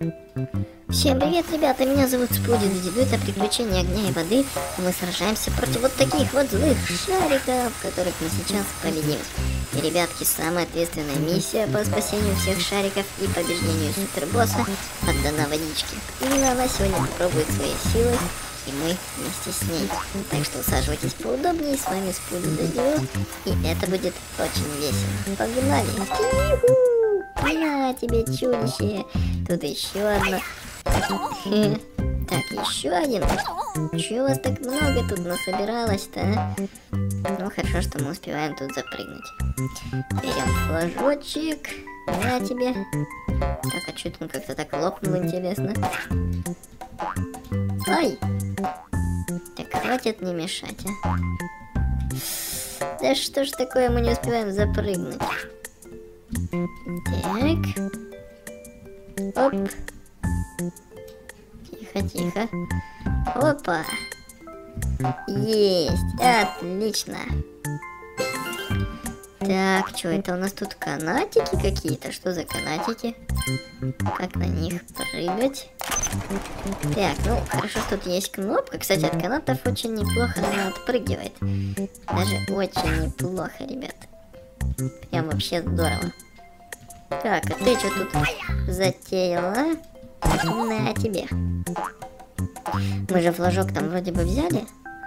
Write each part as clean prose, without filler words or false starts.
Всем привет, ребята, меня зовут Спуди, это приключения огня и воды. Мы сражаемся против вот таких вот злых шариков, которых мы сейчас победим. И, ребятки, самая ответственная миссия по спасению всех шариков и побеждению супербосса отдана водичке. Именно она сегодня попробует свои силы, и мы вместе с ней. Так что усаживайтесь поудобнее, с вами Спуди, и это будет очень весело. Погнали! На тебе, чудище! Тут еще одно. Так, еще один. Чего у вас так много тут насобиралось-то, а? Ну, хорошо, что мы успеваем тут запрыгнуть. Берем флажочек. На тебе. Так, а что-то он как-то так лопнул, интересно. Ай! Так, хватит не мешать, а. Да что ж такое, мы не успеваем запрыгнуть. Так. Оп. Тихо, тихо. Опа. Есть. Отлично. Так, что это у нас тут канатики какие-то? Что за канатики? Как на них прыгать? Так, ну хорошо, что тут есть кнопка. Кстати, от канатов очень неплохо она отпрыгивает. Даже очень неплохо, ребят. Прям вообще здорово. Так, а ты что тут затеяла? На тебе. Мы же флажок там вроде бы взяли.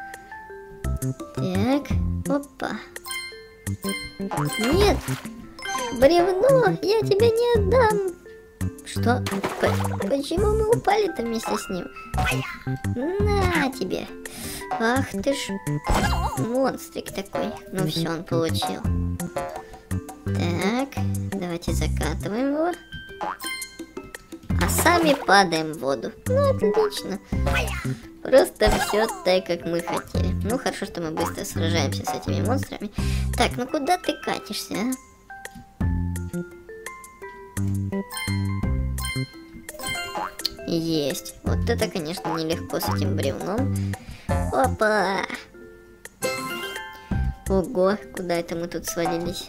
Так, опа. Нет, бревно, я тебе не отдам. Что? Почему мы упали-то вместе с ним? На тебе. Ах ты ж монстрик такой. Ну все, он получил. Так, давайте закатываем его. А сами падаем в воду. Ну, отлично. Просто все так, как мы хотели. Ну, хорошо, что мы быстро сражаемся с этими монстрами. Так, ну куда ты катишься, а? Есть. Вот это, конечно, нелегко с этим бревном. Опа! Ого, куда это мы тут свалились?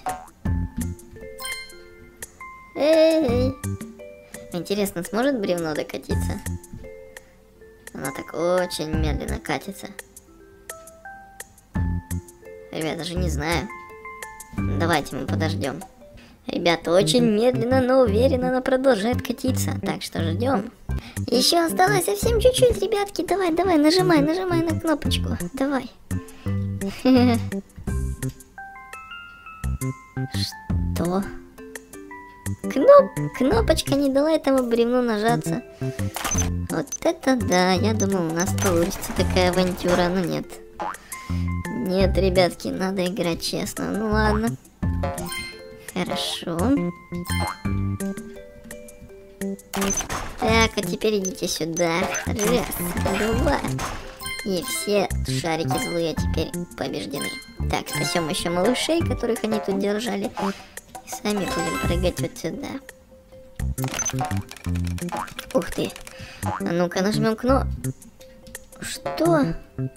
Эй! Интересно, сможет бревно докатиться? Она так очень медленно катится. Ребята, даже не знаю. Давайте мы подождем. Ребята, очень медленно, но уверенно она продолжает катиться. Так что ждем. Еще осталось совсем чуть-чуть, ребятки. Давай, давай, нажимай на кнопочку. Давай. Что? Кнопочка не дала этому бревну нажаться. Вот это да, я думал, у нас получится такая авантюра, но нет. Нет, ребятки, надо играть честно. Ну ладно. Хорошо. Так, а теперь идите сюда. Раз, два. И все шарики злые теперь побеждены. Так, спасем еще малышей, которых они тут держали. И сами будем прыгать вот сюда. Ух ты. А ну-ка нажмем кнопку. Что?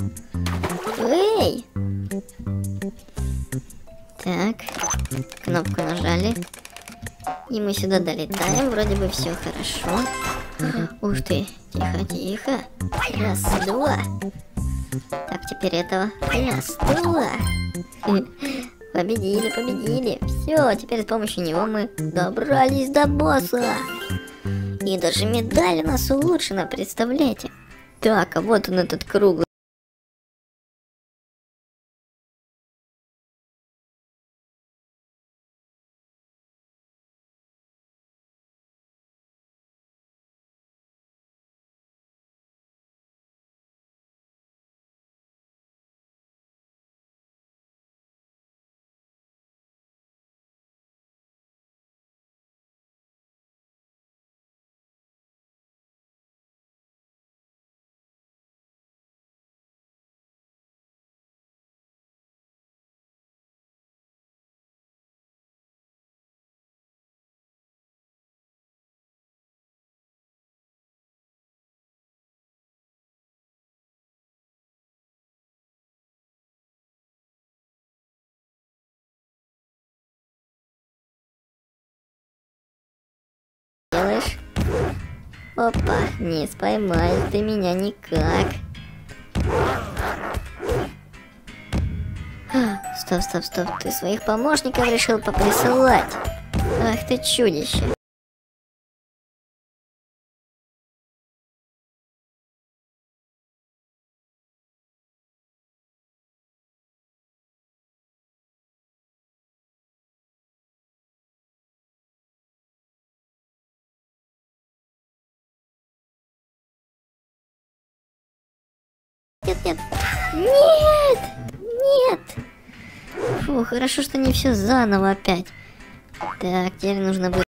Эй! Так. Кнопку нажали. И мы сюда долетаем. Вроде бы все хорошо. Ух ты. Тихо, тихо. Раз, два. Так, теперь этого. Раз, два. Победили, победили. Все, теперь с помощью него мы добрались до босса. И даже медаль у нас улучшена, представляете? Так, а вот он, этот круглый. Делаешь? Опа, не споймаешь ты меня никак. Стоп, стоп, стоп, ты своих помощников решил поприсылать? Ах ты чудище. Нет, нет, нет, нет. Фу, хорошо, что не все заново опять. Так, теперь нужно будет...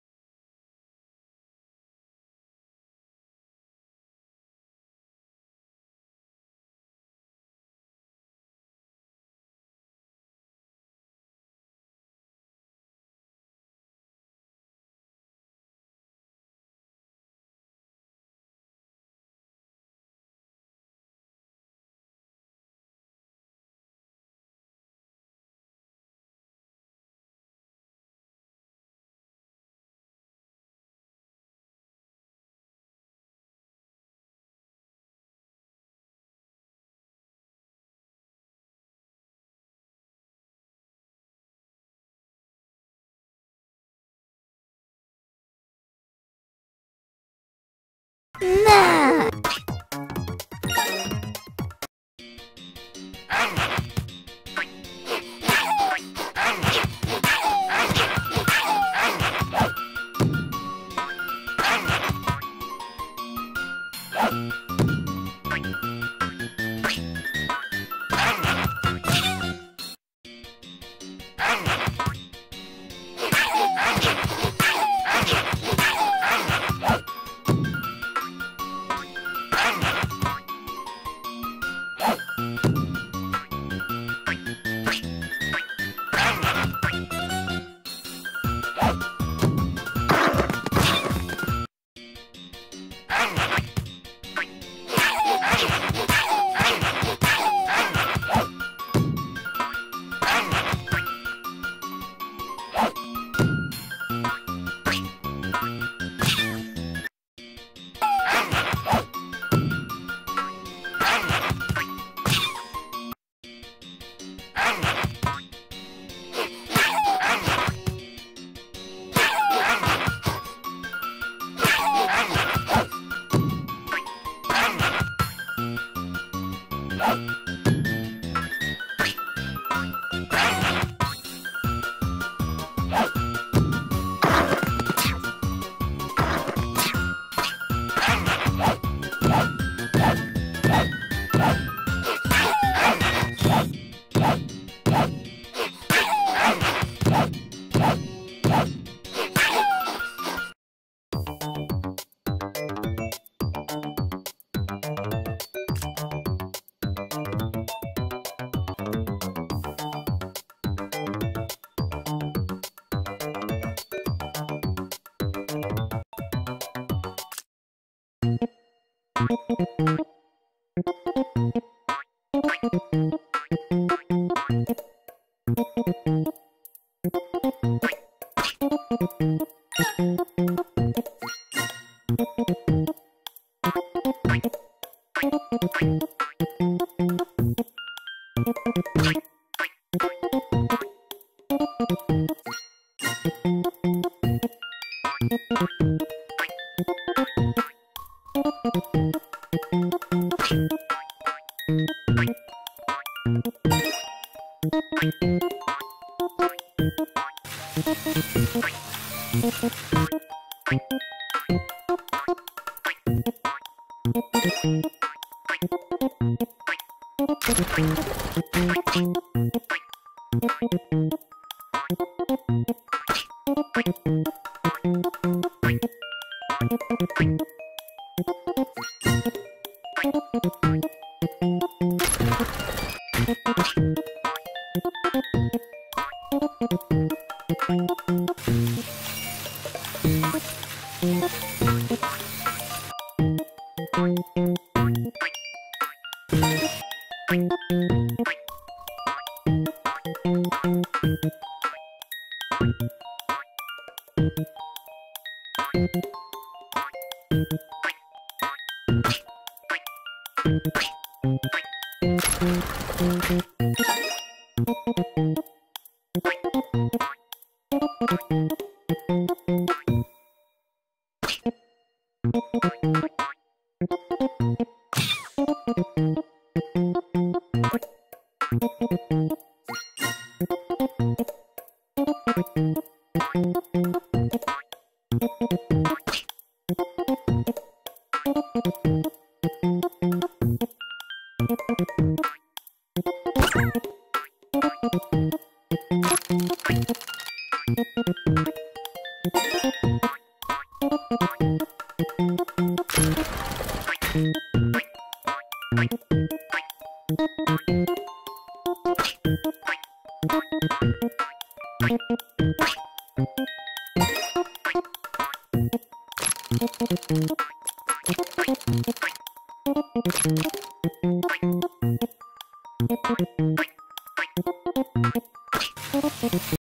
На!